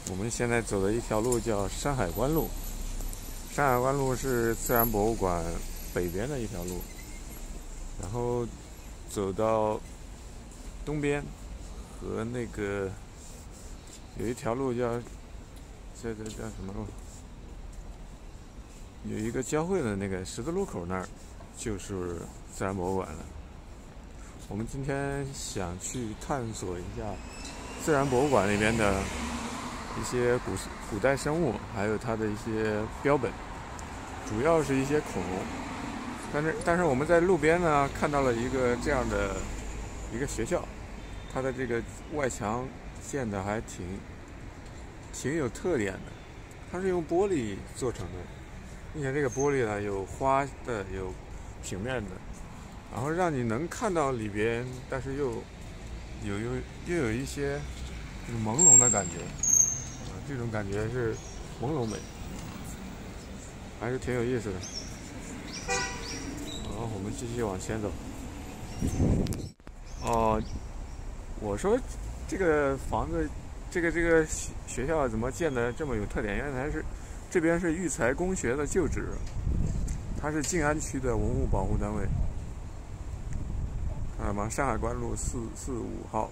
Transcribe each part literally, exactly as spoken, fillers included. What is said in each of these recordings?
我们现在走的一条路叫山海关路，山海关路是自然博物馆北边的一条路，然后走到东边和那个有一条路叫这这叫什么路？有一个交汇的那个十字路口那儿就是自然博物馆了。我们今天想去探索一下自然博物馆里边的一些古古代生物，还有它的一些标本，主要是一些恐龙。但是但是我们在路边呢看到了一个这样的一个学校，它的这个外墙建的还挺挺有特点的，它是用玻璃做成的，并且这个玻璃呢有花的有平面的，然后让你能看到里边，但是又有又又有一些朦胧的感觉，啊，这种感觉是朦胧美，还是挺有意思的。好，我们继续往前走。哦，我说这个房子，这个这个学校怎么建的这么有特点？原来是这边是育才公学的旧址，它是静安区的文物保护单位。看到吗？山海关路四四五号。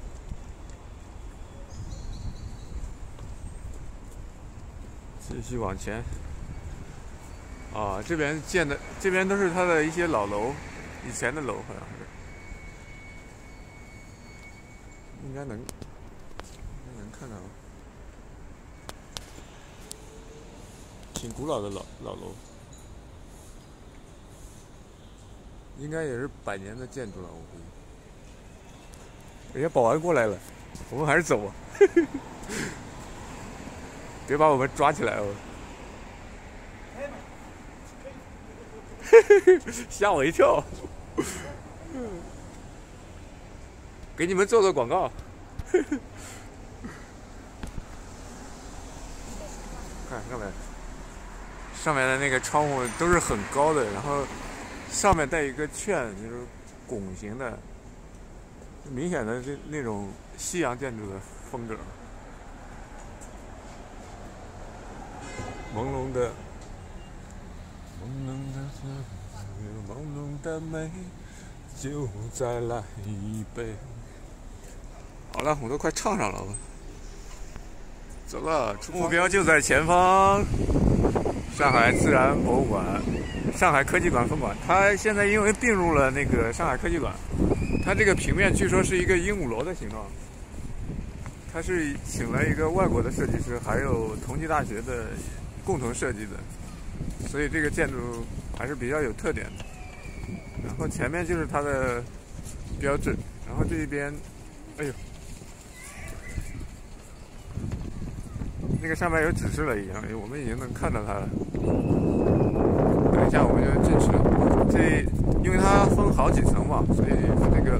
继续往前。啊，这边建的，这边都是它的一些老楼，以前的楼好像是，应该能，应该能看到，挺古老的老老楼，应该也是百年的建筑了，我估计。人家保安过来了，我们还是走吧，别把我们抓起来哦。吓我一跳！给你们做做广告。看上面，上面的那个窗户都是很高的，然后上面带一个券，就是拱形的，明显的这那种西洋建筑的风格。朦胧的。朦胧的朦胧的美，就再来一杯。好了，我都快唱上了，走了，目标就在前方。上海自然博物馆，上海科技馆分馆。它现在因为并入了那个上海科技馆，它这个平面据说是一个鹦鹉螺的形状。它是请了一个外国的设计师，还有同济大学的共同设计的。所以这个建筑还是比较有特点的。然后前面就是它的标志，然后这一边，哎呦，那个上面有指示了，已经，我们已经能看到它了。等一下我们就进去了。这因为它分好几层嘛，所以那个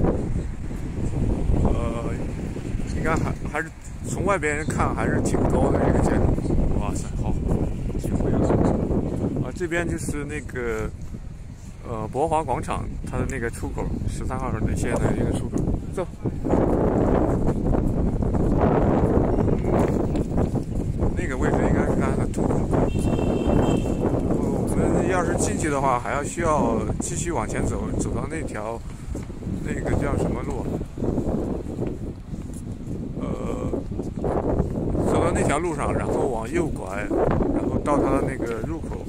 呃，应该还还是从外边看还是挺高的一个建筑。哇塞，好，挺会了。啊，这边就是那个呃博华广场，它的那个出口，十三号线的一个出口。走。那个位置应该是它的突出口。我们要是进去的话，还要需要继续往前走，走到那条那个叫什么路？呃，走到那条路上，然后往右拐，然后到它的那个入口。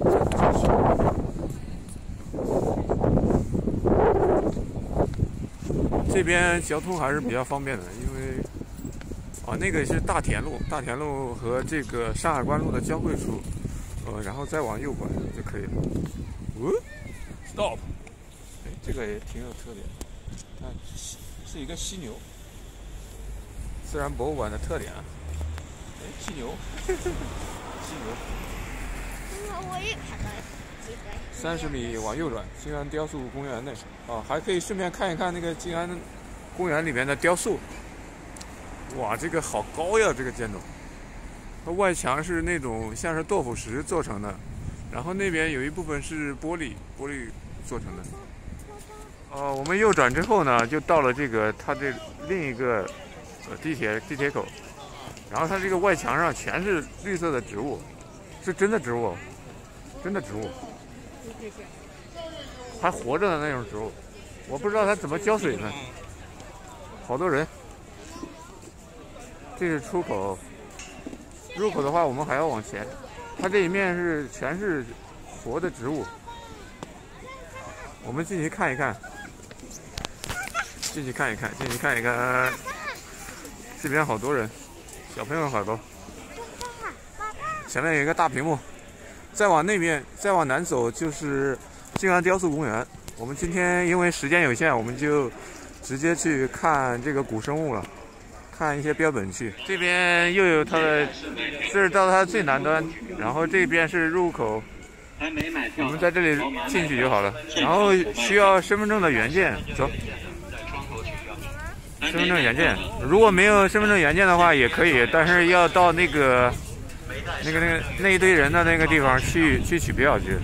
这边交通还是比较方便的，因为啊，那个是大田路，大田路和这个上海关路的交汇处，呃，然后再往右拐就可以了。哦 ，stop， 哎，这个也挺有特点的，看是一个犀牛，自然博物馆的特点啊。哎，犀牛，犀牛。 我也看到这个。 三十米往右转，静安雕塑公园内。哦，还可以顺便看一看那个静安公园里面的雕塑。哇，这个好高呀！这个建筑，它外墙是那种像是豆腐石做成的，然后那边有一部分是玻璃玻璃做成的。呃，我们右转之后呢，就到了这个它这另一个呃地铁地铁口。 然后它这个外墙上全是绿色的植物，是真的植物，真的植物，还活着的那种植物。我不知道它怎么浇水呢。好多人。这是出口，入口的话我们还要往前。它这一面是全是活的植物，我们进去看一看。进去看一看，进去看一看。这边好多人，小朋友好多。前面有一个大屏幕，再往那边，再往南走就是静安雕塑公园。我们今天因为时间有限，我们就直接去看这个古生物了，看一些标本去。这边又有它的，这是到它最南端，然后这边是入口。我们在这里进去就好了。然后需要身份证的原件，走。身份证原件，如果没有身份证原件的话也可以，但是要到那个、那个、那个那一堆人的那个地方去去取票去。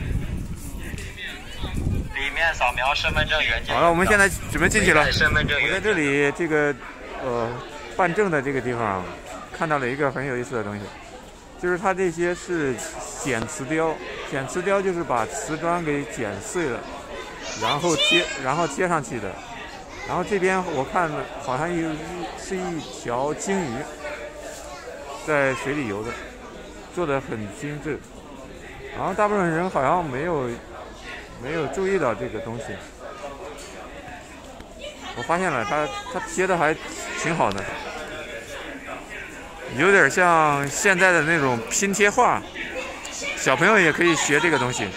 里面扫描身份证原件。 好了，我们现在准备进去了。 身份证我在这里这个呃办证的这个地方看到了一个很有意思的东西，就是它这些是剪瓷雕，剪瓷雕就是把瓷砖给剪碎了，然后贴然后贴上去的。然后这边我看好像有是一条鲸鱼在水里游的，做的很精致。然后大部分人好像没有没有注意到这个东西。我发现了，它它贴的还挺好的，有点像现在的那种拼贴画，小朋友也可以学这个东西，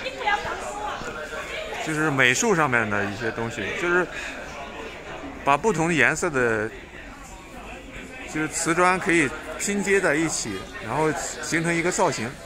就是美术上面的一些东西，就是把不同颜色的就是瓷砖可以拼接在一起，然后形成一个造型。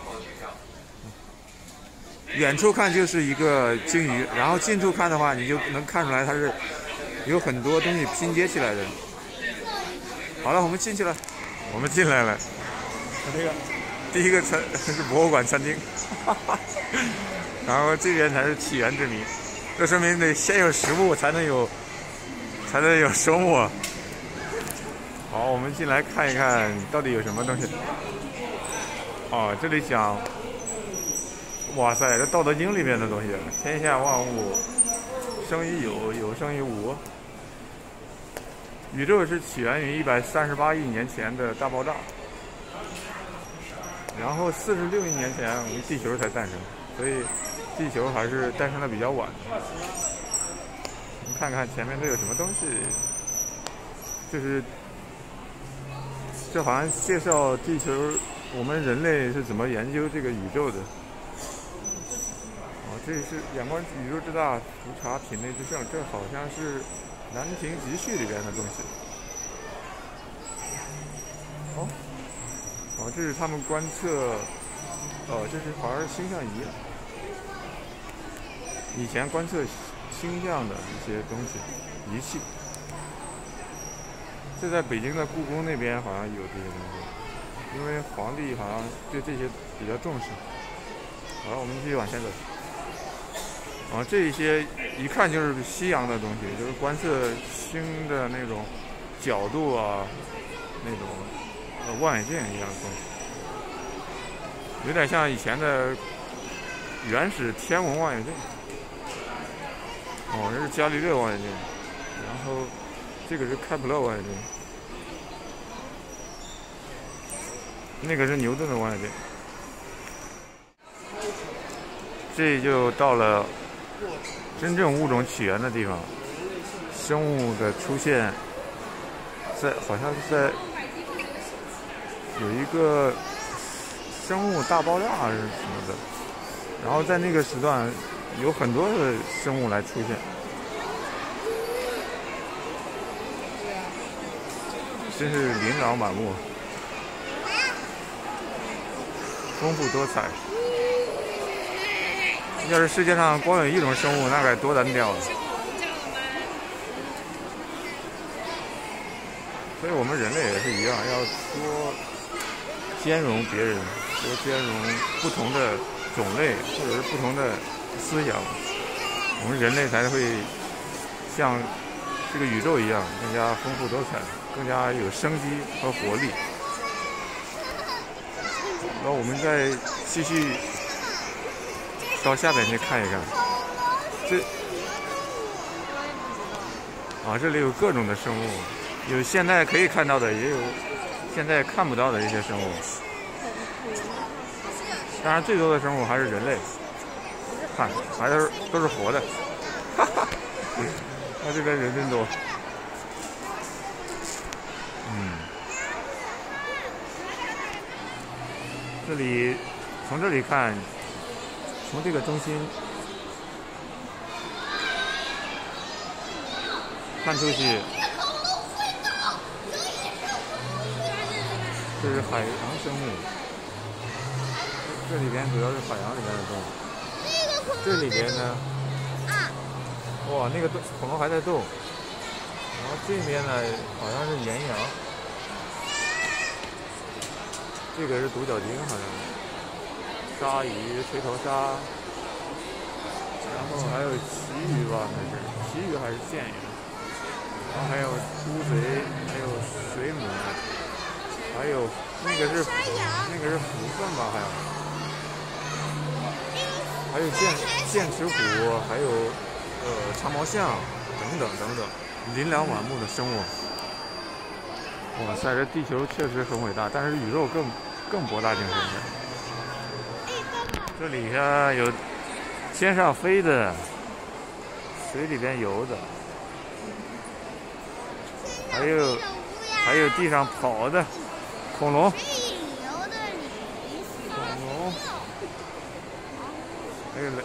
远处看就是一个鲸鱼，然后近处看的话，你就能看出来它是有很多东西拼接起来的。好了，我们进去了，我们进来了。这个第一个餐是博物馆餐厅，然后这边才是起源之谜。这说明得先有食物才能有。才能有生物。好，我们进来看一看到底有什么东西。哦，这里讲，哇塞，这《道德经》里面的东西，天下万物生于有，有生于无。宇宙是起源于一百三十八亿年前的大爆炸，然后四十六亿年前我们地球才诞生，所以地球还是诞生的比较晚。看看前面这有什么东西，就是这好像介绍地球，我们人类是怎么研究这个宇宙的。哦，这是仰观宇宙之大，图察体内之盛，这好像是《兰亭集序》里边的东西。哦，哦，这是他们观测，哦，这是好像是星象仪，以前观测星象的一些东西仪器。这在北京的故宫那边好像有这些东西，因为皇帝好像对这些比较重视。好了，我们继续往前走。啊，这一些一看就是西洋的东西，就是观测星的那种角度啊，那种呃望远镜一样的东西，有点像以前的原始天文望远镜。哦，这是伽利略望远镜，然后这个是开普勒望远镜，那个是牛顿的望远镜。这就到了真正物种起源的地方，生物的出现在好像是在有一个生物大爆炸还是什么的，然后在那个时段有很多的生物来出现，真是琳琅满目，丰富多彩。要是世界上光有一种生物，那该多单调啊！所以我们人类也是一样，要多兼容别人，多兼容不同的种类或者是不同的思想，我们人类才会像这个宇宙一样更加丰富多彩，更加有生机和活力。 然后我们再继续到下边去看一看。这啊，这里有各种的生物，有现在可以看到的，也有现在看不到的一些生物。当然，最多的生物还是人类，看还是都是活的。哈哈，那这边人真多。嗯，这里从这里看，从这个中心看出去，这是海洋生物。这里边主要是海洋里面的动物。这里边呢，哇，那个恐龙还在动。然后这边呢，好像是岩羊。这个是独角鲸，好像是鲨鱼、锤头鲨，然后还有旗鱼吧，那是旗鱼还是剑鱼？然后还有乌贼，还有水母，还有那个是那个是蝠鲼吧，还有还有剑剑齿虎，还有呃长毛象等等等等，琳琅满目的生物。哇塞，这地球确实很伟大，但是宇宙更更博大精深。这里下有天上飞的，水里边游的，还有还有地上跑的恐龙，恐龙，还有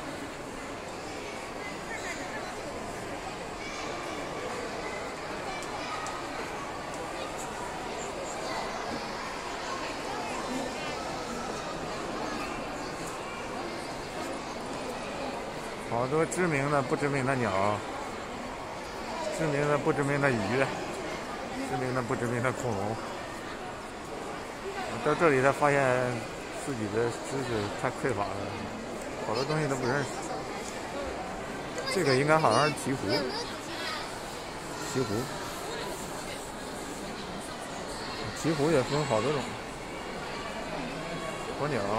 好多知名的、不知名的鸟，知名的、不知名的鱼，知名的、不知名的恐龙。到这里才发现自己的知识太匮乏了，好多东西都不认识。这个应该好像是鹈鹕，鹈鹕，鹈鹕也分好多种，鸵鸟，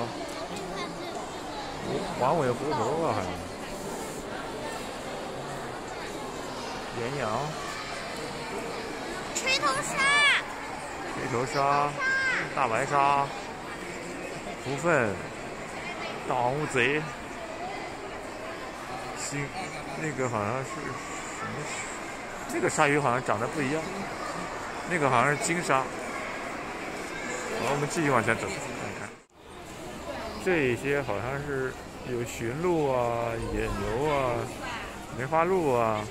黄尾狐头啊，还有。岩羊， 锤头鲨， 锤头鲨，大白鲨，蝠鲼，大乌贼，星，那个好像是什么？那个鲨鱼好像长得不一样，那个好像是金鲨。好，我们继续往前走，看看。这些好像是有驯鹿啊、野牛啊、梅花鹿啊。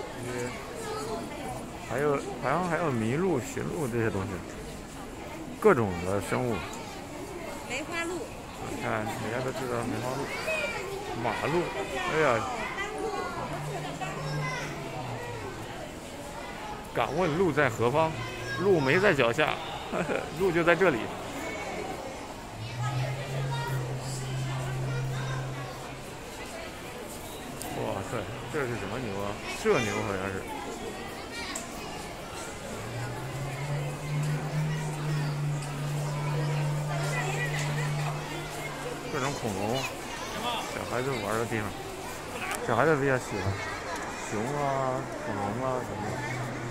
还有好像还有麋鹿、驯鹿这些东西，各种的生物。 梅花鹿， 你看，人家都知道梅花鹿、马鹿。哎呀，敢问路在何方？路没在脚下，呵呵，路就在这里。哇塞，这是什么牛啊？麝牛好像是。各种恐龙，小孩子玩的地方，小孩子比较喜欢熊啊、恐龙啊什么的。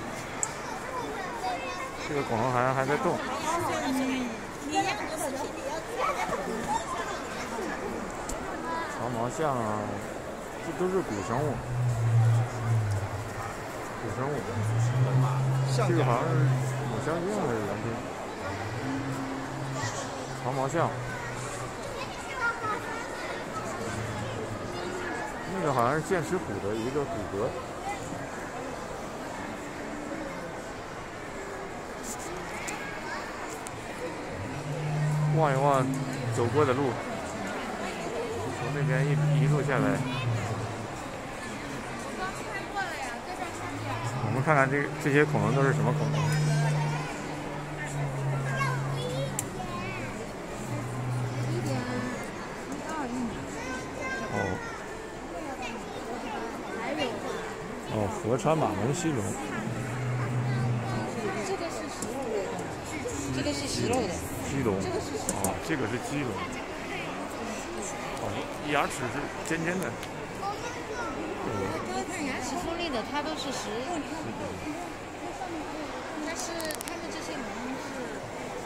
这个恐龙好像还在动。长毛象啊，这都是古生物。古生物，这个好像是抹香鲸还是蓝鲸？长毛象。那个好像是剑齿虎的一个骨骼。望一望走过的路，从那边一一路下来，我们看看这这些恐龙都是什么恐龙。哦。哦，河川马门溪龙。 这个是食肉的，这个是食肉的。 鸡笼。哦，这个是鸡笼。哦，牙齿是尖尖的。 它它牙齿锋利的，它都是实。但是它们这些龙是。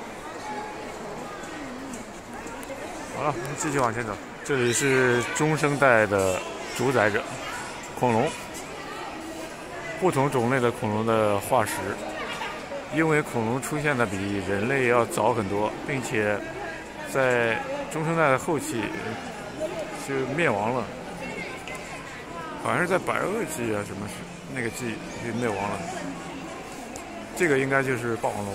好了，我们继续往前走。这里是中生代的主宰者恐龙，不同种类的恐龙的化石。因为恐龙出现的比人类要早很多，并且在中生代的后期就灭亡了，好像是在白垩纪啊什么那个纪就灭亡了。这个应该就是霸王龙，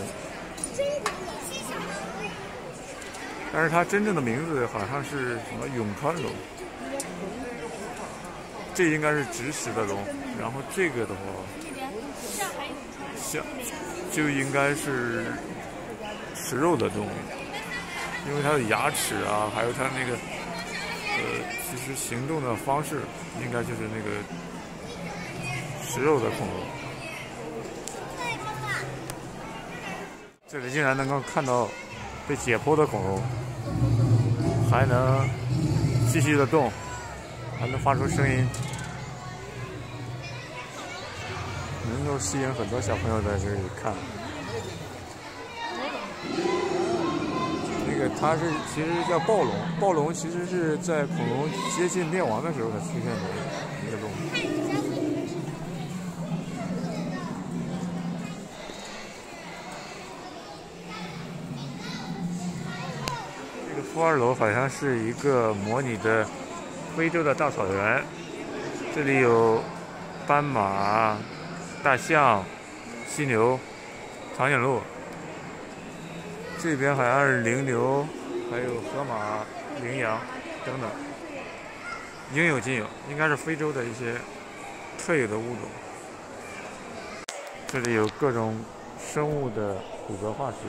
但是它真正的名字好像是什么永川龙。这应该是植食的龙，然后这个的话，像就应该是食肉的动物，因为它的牙齿啊，还有它那个呃，其实行动的方式，应该就是那个食肉的恐龙。这里竟然能够看到被解剖的恐龙，还能继续的动，还能发出声音，能够吸引很多小朋友在这里看。那个它是其实叫暴龙，暴龙其实是在恐龙接近灭亡的时候才出现的一个动物。这个富二楼好像是一个模拟的非洲的大草原，这里有斑马、大象、犀牛、长颈鹿，这边好像是羚牛，还有河马、羚羊等等，应有尽有，应该是非洲的一些特有的物种。这里有各种生物的骨骼化石，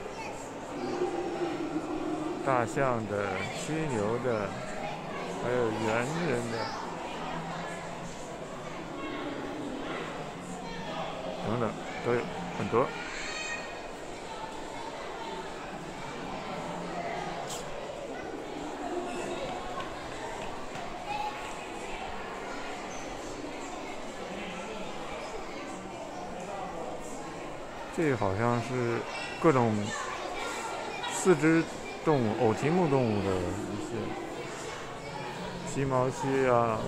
大象的、犀牛的，还有猿人的等等，都有很多。这好像是各种四肢动物、偶蹄目动物的一些皮毛蜥啊，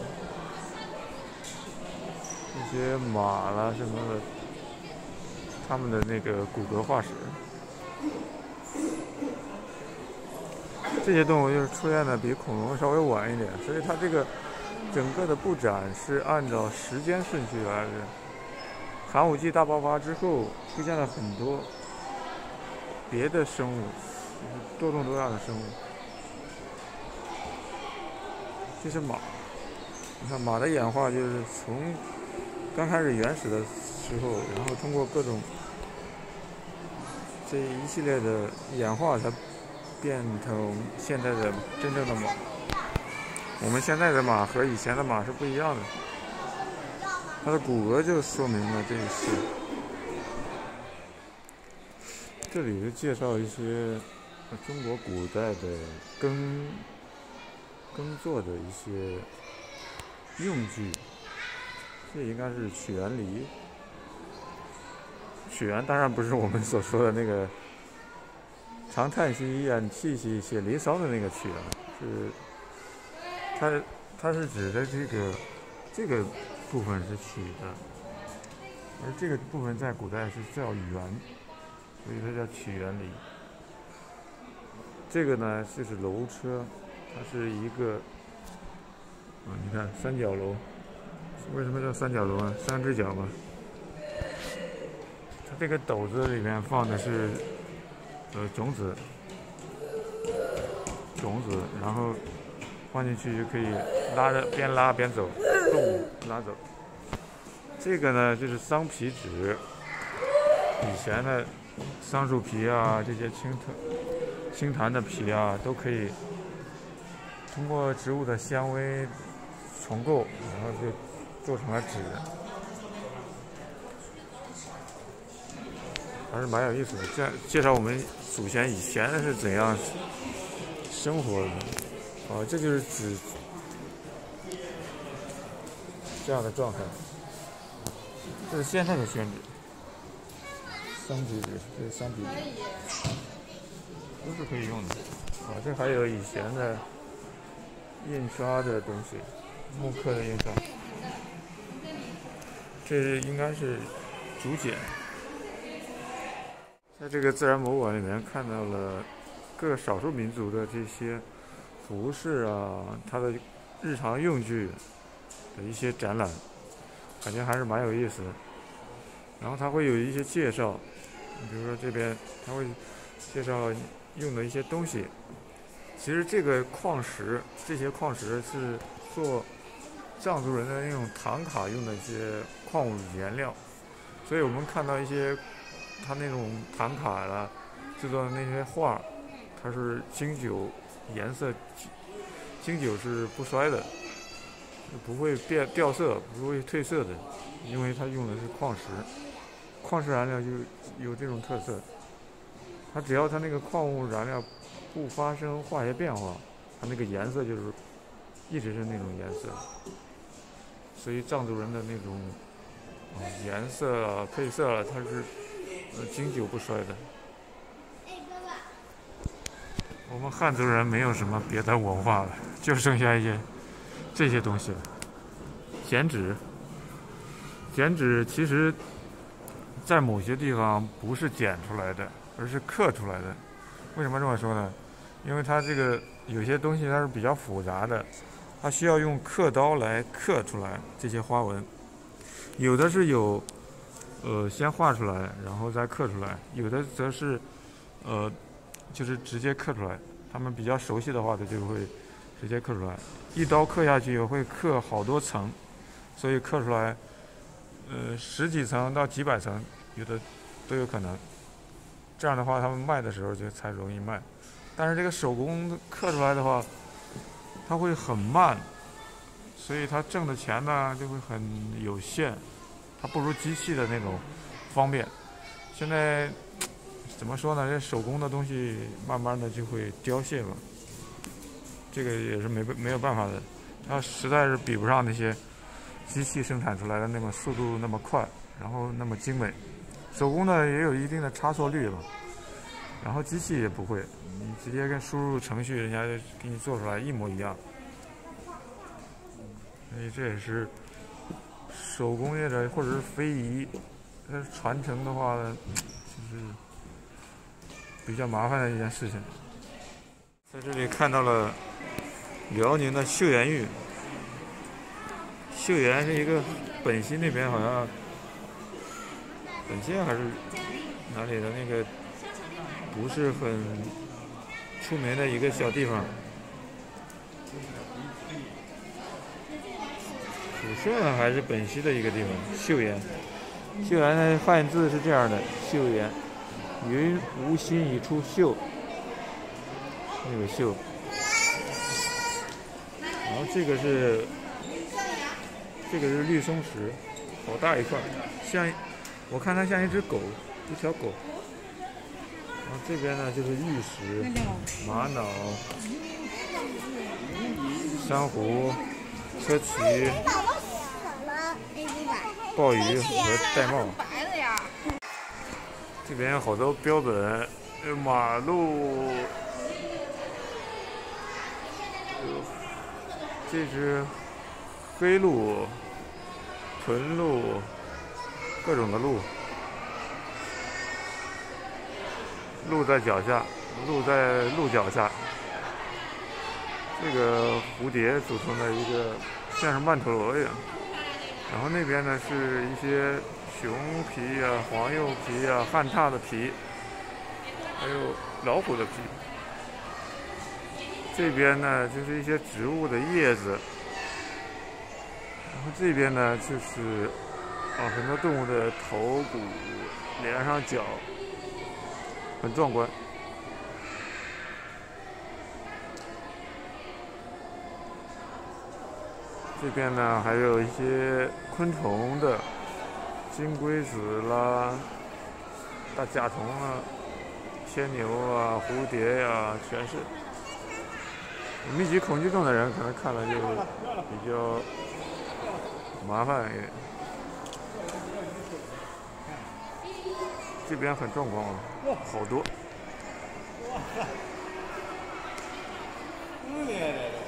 一些马啦什么的，它们的那个骨骼化石。这些动物就是出现的比恐龙稍微晚一点，所以它这个整个的布展是按照时间顺序来的。寒武纪大爆发之后，出现了很多别的生物，就是多种多样的生物。这是马，你看马的演化就是从刚开始原始的时候，然后通过各种这一系列的演化，才变成现在的真正的马。我们现在的马和以前的马是不一样的。它的骨骼就说明了这一切。这里是介绍一些中国古代的耕耕作的一些用具。这应该是曲园梨。曲园当然不是我们所说的那个长叹息、咽气息、写离骚的那个曲园，是它它是指的这个这个。部分是曲的，而这个部分在古代是叫园，所以它叫曲园梨。这个呢就是楼车，它是一个啊，你看三角楼，为什么叫三角楼啊？三只脚嘛。它这个斗子里面放的是呃种子，种子，然后放进去就可以拉着边拉边走，动物拉走。这个呢就是桑皮纸，以前的桑树皮啊，这些青藤、青檀的皮啊，都可以通过植物的纤维重构，然后就做成了纸，还是蛮有意思的。这样介绍我们祖先以前是怎样生活的。啊，这就是纸这样的状态。这是现在的宣纸，桑菊纸，这是桑菊纸，都是可以用的。啊，这还有以前的印刷的东西，木刻的印刷。这应该是竹简。在这个自然博物馆里面看到了各少数民族的这些服饰啊，它的日常用具的一些展览，感觉还是蛮有意思的。然后它会有一些介绍，比如说这边它会介绍用的一些东西。其实这个矿石，这些矿石是做藏族人的那种唐卡用的一些矿物原料，所以我们看到一些它那种唐卡啊制作的那些画，它是经久颜色，经久是不衰的，不会变掉色，不会褪色的，因为它用的是矿石，矿石燃料就有这种特色。它只要它那个矿物燃料不发生化学变化，它那个颜色就是一直是那种颜色。所以藏族人的那种、呃、颜色啊、配色啊，它是呃经久不衰的。我们汉族人没有什么别的文化了，就剩下一些这些东西了。剪纸，剪纸其实在某些地方不是剪出来的，而是刻出来的。为什么这么说呢？因为它这个有些东西它是比较复杂的，它需要用刻刀来刻出来这些花纹。有的是有呃先画出来然后再刻出来，有的则是呃就是直接刻出来。他们比较熟悉的话，他就会直接刻出来，一刀刻下去会刻好多层，所以刻出来呃十几层到几百层，有的都有可能。这样的话他们卖的时候就才容易卖。但是这个手工刻出来的话，它会很慢，所以它挣的钱呢就会很有限，它不如机器的那种方便。现在怎么说呢？这手工的东西慢慢的就会凋谢了，这个也是没没有办法的，它实在是比不上那些机器生产出来的那么速度那么快，然后那么精美。手工呢也有一定的差错率嘛，然后机器也不会，你直接跟输入程序，人家就给你做出来一模一样。所以这也是手工业的或者是非遗，它传承的话呢，就是比较麻烦的一件事情。在这里看到了辽宁的岫岩玉，岫岩是一个本溪那边好像本溪还是哪里的那个不是很出名的一个小地方。抚顺还是本溪的一个地方，岫岩。岫岩的汉字是这样的：岫岩，云无心以出岫，那个岫。然后这个是这个是绿松石，好大一块，像我看它像一只狗，一条狗。然后这边呢就是玉石、玛瑙、珊瑚、砗磲、鲍鱼和玳瑁。这边有好多标本，马路，这只黑鹿、豚鹿，各种的鹿。鹿在脚下，鹿在鹿脚下。这个蝴蝶组成的一个像是曼陀罗一样。然后那边呢是一些熊皮啊、黄鼬皮啊、旱獭的皮，还有老虎的皮。这边呢就是一些植物的叶子，然后这边呢就是啊很多动物的头骨连上角，很壮观。这边呢还有一些昆虫的，金龟子啦、大甲虫啊， 牵牛啊、蝴蝶呀、啊，全是。密集恐惧症的人可能看了就比较麻烦一点。这边很壮观啊，好多。 哇塞！